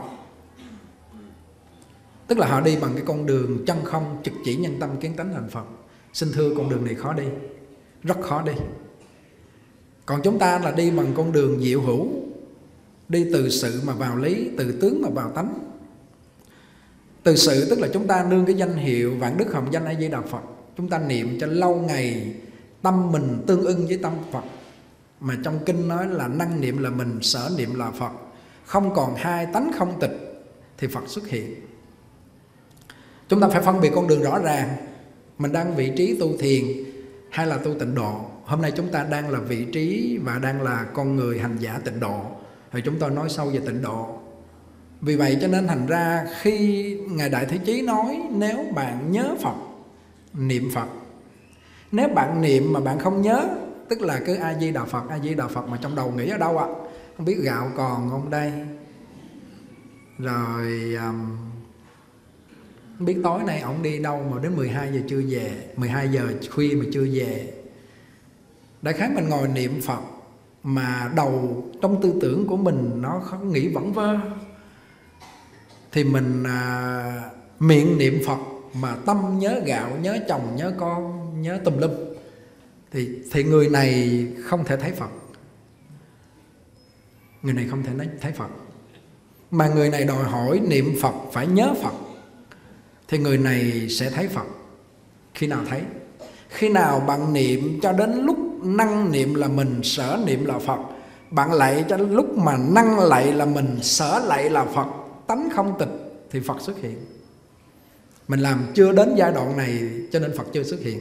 Tức là họ đi bằng cái con đường chân không, trực chỉ nhân tâm kiến tánh thành Phật. Xin thưa con đường này khó đi, rất khó đi. Còn chúng ta là đi bằng con đường diệu hữu, đi từ sự mà vào lý, từ tướng mà vào tánh. Từ sự tức là chúng ta nương cái danh hiệu Vạn Đức Hồng Danh A Di Đà Phật, chúng ta niệm cho lâu ngày, tâm mình tương ưng với tâm Phật. Mà trong kinh nói là năng niệm là mình, sở niệm là Phật. Không còn hai tánh không tịch thì Phật xuất hiện. Chúng ta phải phân biệt con đường rõ ràng. Mình đang vị trí tu thiền hay là tu tịnh độ. Hôm nay chúng ta đang là vị trí và đang là con người hành giả tịnh độ, thì chúng tôi nói sâu về tịnh độ. Vì vậy cho nên thành ra khi Ngài Đại Thế Chí nói nếu bạn nhớ Phật, niệm Phật. Nếu bạn niệm mà bạn không nhớ, tức là cứ A Di Đà Phật, A Di Đà Phật mà trong đầu nghĩ ở đâu ạ? À? Không biết gạo còn không đây? Rồi um, Không biết tối nay ổng đi đâu mà đến mười hai giờ chưa về, mười hai giờ khuya mà chưa về. Đại khái mình ngồi niệm Phật mà đầu trong tư tưởng của mình nó không nghĩ vẩn vơ, thì mình à, miệng niệm Phật mà tâm nhớ gạo, nhớ chồng, nhớ con, nhớ tùm lum, thì, thì người này không thể thấy Phật. Người này không thể thấy Phật. Mà người này đòi hỏi niệm Phật phải nhớ Phật, thì người này sẽ thấy Phật. Khi nào thấy? Khi nào bạn niệm cho đến lúc năng niệm là mình, sở niệm là Phật. Bạn lạy cho đến lúc mà năng lạy là mình, sở lạy là Phật, tánh không tịch, thì Phật xuất hiện. Mình làm chưa đến giai đoạn này cho nên Phật chưa xuất hiện.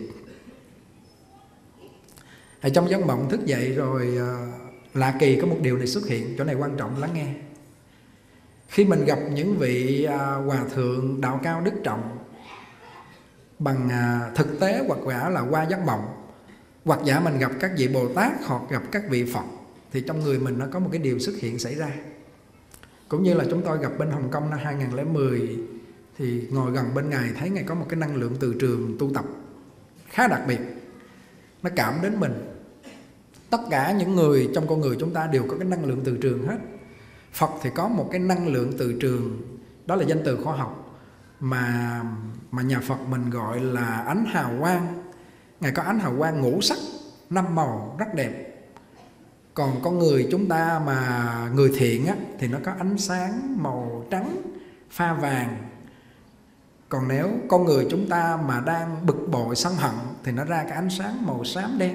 Ở trong giấc mộng thức dậy rồi, lạ kỳ có một điều này xuất hiện. Chỗ này quan trọng, lắng nghe. Khi mình gặp những vị hòa thượng đạo cao đức trọng bằng thực tế, hoặc giả là qua giấc mộng, hoặc giả mình gặp các vị Bồ Tát hoặc gặp các vị Phật, thì trong người mình nó có một cái điều xuất hiện xảy ra. Cũng như là chúng tôi gặp bên Hồng Kông năm hai nghìn không trăm mười, thì ngồi gần bên Ngài thấy Ngài có một cái năng lượng từ trường tu tập khá đặc biệt. Nó cảm đến mình. Tất cả những người trong con người chúng ta đều có cái năng lượng từ trường hết. Phật thì có một cái năng lượng từ trường, đó là danh từ khoa học, mà, mà nhà Phật mình gọi là ánh hào quang. Ngài có ánh hào quang ngũ sắc, năm màu rất đẹp. Còn con người chúng ta mà người thiện á, thì nó có ánh sáng màu trắng pha vàng. Còn nếu con người chúng ta mà đang bực bội sân hận thì nó ra cái ánh sáng màu xám đen.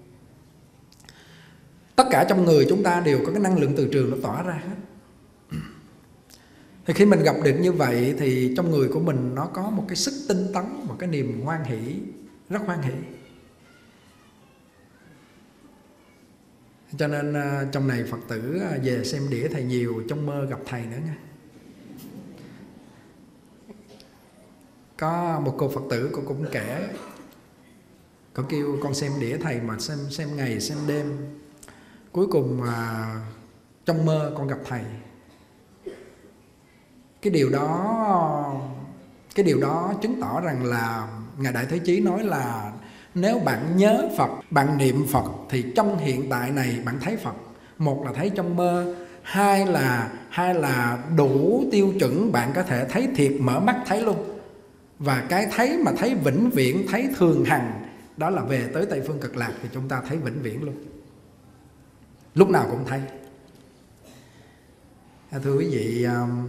Tất cả trong người chúng ta đều có cái năng lượng từ trường nó tỏa ra hết. Thì khi mình gặp được như vậy thì trong người của mình nó có một cái sức tinh tấn, một cái niềm hoan hỷ, rất hoan hỷ. Cho nên trong này Phật tử về xem đĩa thầy nhiều, trong mơ gặp thầy nữa nha. Có một cô Phật tử cô cũng kể, cô kêu con xem đĩa thầy mà xem xem ngày xem đêm, cuối cùng à, trong mơ con gặp thầy. Cái điều đó cái điều đó chứng tỏ rằng là Ngài Đại Thế Chí nói là nếu bạn nhớ Phật, bạn niệm Phật, thì trong hiện tại này bạn thấy Phật. Một là thấy trong mơ, hai là hai là đủ tiêu chuẩn bạn có thể thấy thiệt, mở mắt thấy luôn. Và cái thấy mà thấy vĩnh viễn, thấy thường hằng, đó là về tới Tây Phương Cực Lạc thì chúng ta thấy vĩnh viễn luôn, lúc nào cũng thấy. Thưa quý vị,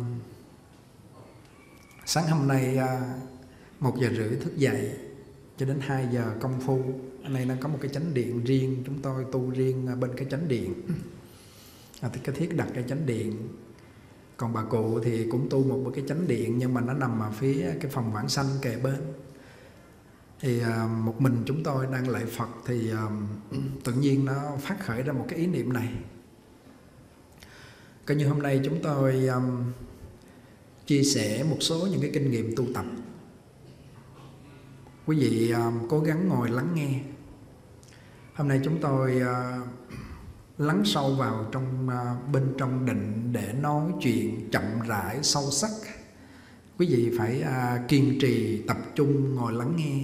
sáng hôm nay một giờ rưỡi thức dậy cho đến hai giờ công phu. Ở đây nó có một cái chánh điện riêng, chúng tôi tu riêng bên cái chánh điện. À, thì cái thiết đặt cái chánh điện. Còn bà cụ thì cũng tu một cái chánh điện, nhưng mà nó nằm ở phía cái phòng vãng sanh kề bên. Thì à, một mình chúng tôi đang lạy Phật thì à, tự nhiên nó phát khởi ra một cái ý niệm này. Coi như hôm nay chúng tôi à, chia sẻ một số những cái kinh nghiệm tu tập. Quý vị à, cố gắng ngồi lắng nghe. Hôm nay chúng tôi à, lắng sâu vào trong à, bên trong định để nói chuyện chậm rãi sâu sắc. Quý vị phải à, kiên trì tập trung ngồi lắng nghe.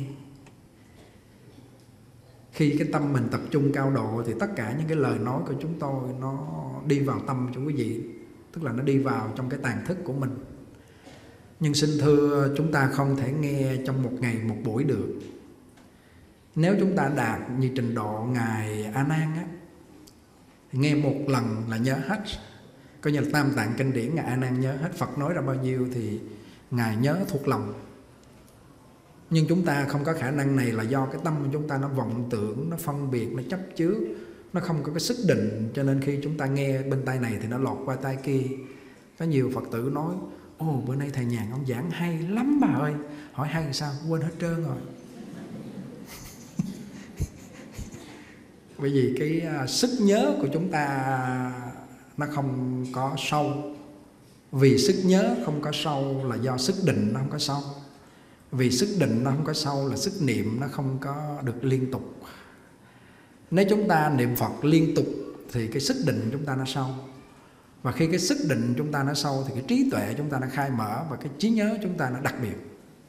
Khi cái tâm mình tập trung cao độ thì tất cả những cái lời nói của chúng tôi nó đi vào tâm cho quý vị, tức là nó đi vào trong cái tàn thức của mình. Nhưng xin thưa, chúng ta không thể nghe trong một ngày một buổi được. Nếu chúng ta đạt như trình độ Ngài A Nan á, thì nghe một lần là nhớ hết. Coi như là Tam Tạng Kinh Điển Ngài A Nan nhớ hết, Phật nói ra bao nhiêu thì Ngài nhớ thuộc lòng. Nhưng chúng ta không có khả năng này là do cái tâm của chúng ta nó vọng tưởng, nó phân biệt, nó chấp chứa, nó không có cái sức định. Cho nên khi chúng ta nghe bên tai này thì nó lọt qua tai kia. Có nhiều Phật tử nói: ồ, bữa nay thầy Nhàn ông giảng hay lắm bà ơi. Hỏi hay sao? Quên hết trơn rồi. Bởi vì cái sức nhớ của chúng ta nó không có sâu. Vì sức nhớ không có sâu là do sức định nó không có sâu. Vì sức định nó không có sâu là sức niệm nó không có được liên tục. Nếu chúng ta niệm Phật liên tục thì cái sức định chúng ta nó sâu. Và khi cái sức định chúng ta nó sâu thì cái trí tuệ chúng ta nó khai mở, và cái trí nhớ chúng ta nó đặc biệt.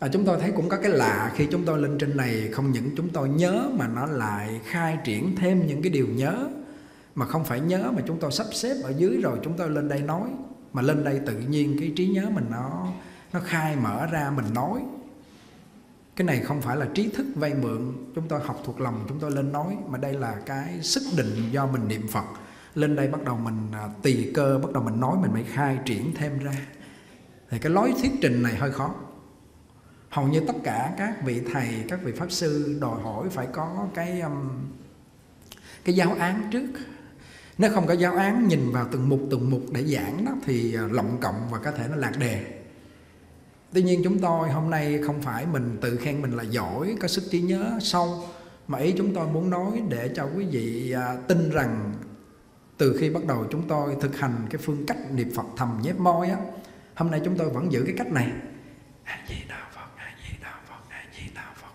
À, chúng tôi thấy cũng có cái lạ khi chúng tôi lên trên này, không những chúng tôi nhớ mà nó lại khai triển thêm những cái điều nhớ mà không phải nhớ, mà chúng tôi sắp xếp ở dưới rồi chúng tôi lên đây nói. Mà lên đây tự nhiên cái trí nhớ mình nó nó khai mở ra mình nói. Cái này không phải là trí thức vay mượn, chúng tôi học thuộc lòng chúng tôi lên nói, mà đây là cái sức định do mình niệm Phật. Lên đây bắt đầu mình tùy cơ, bắt đầu mình nói, mình mới khai triển thêm ra. Thì cái lối thuyết trình này hơi khó. Hầu như tất cả các vị thầy, các vị pháp sư đòi hỏi phải có cái um, cái giáo án trước. Nếu không có giáo án, nhìn vào từng mục từng mục để giảng đó thì lộng cộng và có thể nó lạc đề. Tuy nhiên chúng tôi hôm nay không phải mình tự khen mình là giỏi, có sức trí nhớ sâu, mà ý chúng tôi muốn nói để cho quý vị tin rằng từ khi bắt đầu chúng tôi thực hành cái phương cách niệm Phật thầm nhép môi á, hôm nay chúng tôi vẫn giữ cái cách này. A Di Đà Phật, A Di Đà Phật, A Di Đà Phật.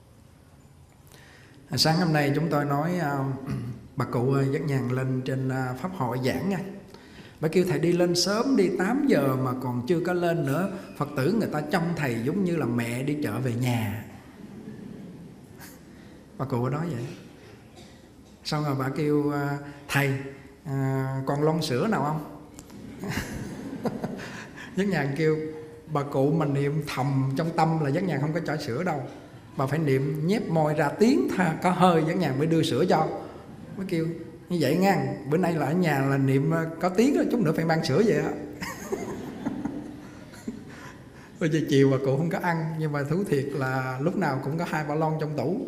Sáng hôm nay chúng tôi nói uh, bà cụ ơi, dắt nhàn lên trên uh, pháp hội giảng nha. Bà kêu thầy đi lên sớm đi, tám giờ mà còn chưa có lên nữa. Phật tử người ta trông thầy giống như là mẹ đi chợ về nhà. Bà cụ nói vậy. Xong rồi bà kêu uh, thầy uh, còn lon sữa nào không? Dắt nhàn kêu bà cụ mà niệm thầm trong tâm là dắt nhàn không có cho sữa đâu. Bà phải niệm nhép môi ra tiếng tha, có hơi dắt nhàn mới đưa sữa cho. Mới kêu như vậy ngang, bữa nay là ở nhà là niệm có tiếng đó, chút nữa phải mang sữa vậy á. Bây giờ chiều bà cụ không có ăn, nhưng mà thú thiệt là lúc nào cũng có hai ba lon trong tủ.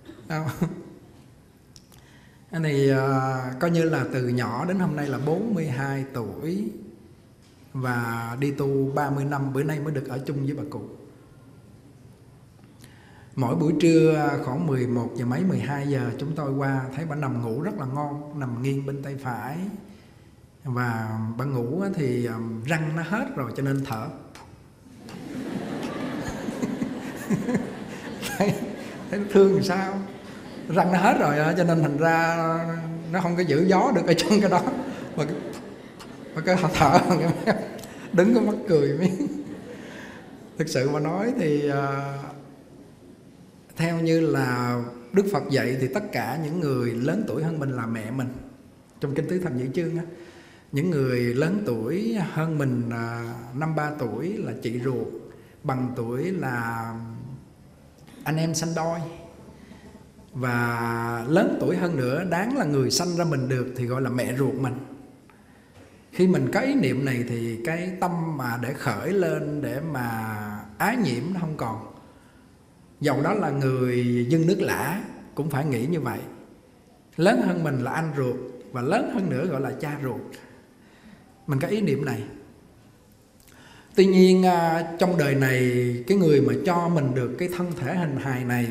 Cái này uh, coi như là từ nhỏ đến hôm nay là bốn mươi hai tuổi và đi tu ba mươi năm, bữa nay mới được ở chung với bà cụ. Mỗi buổi trưa khoảng mười một giờ mấy, mười hai giờ chúng tôi qua thấy bà nằm ngủ rất là ngon, nằm nghiêng bên tay phải. Và bà ngủ thì răng nó hết rồi cho nên thở. thấy, thấy nó thương làm sao? Răng nó hết rồi cho nên thành ra nó không có giữ gió được ở trong cái đó. Mà cái, mà cái thở đứng có mắc cười miếng. Thực sự mà nói thì uh, theo như là Đức Phật dạy thì tất cả những người lớn tuổi hơn mình là mẹ mình. Trong Kinh Tứ Thập Nhị Chương á, những người lớn tuổi hơn mình uh, năm ba tuổi là chị ruột, bằng tuổi là anh em sanh đôi. Và lớn tuổi hơn nữa, đáng là người sanh ra mình được thì gọi là mẹ ruột mình. Khi mình có ý niệm này thì cái tâm mà để khởi lên để mà ái nhiễm nó không còn. Dầu đó là người dân nước lã cũng phải nghĩ như vậy. Lớn hơn mình là anh ruột, và lớn hơn nữa gọi là cha ruột. Mình có ý niệm này. Tuy nhiên trong đời này, cái người mà cho mình được cái thân thể hình hài này,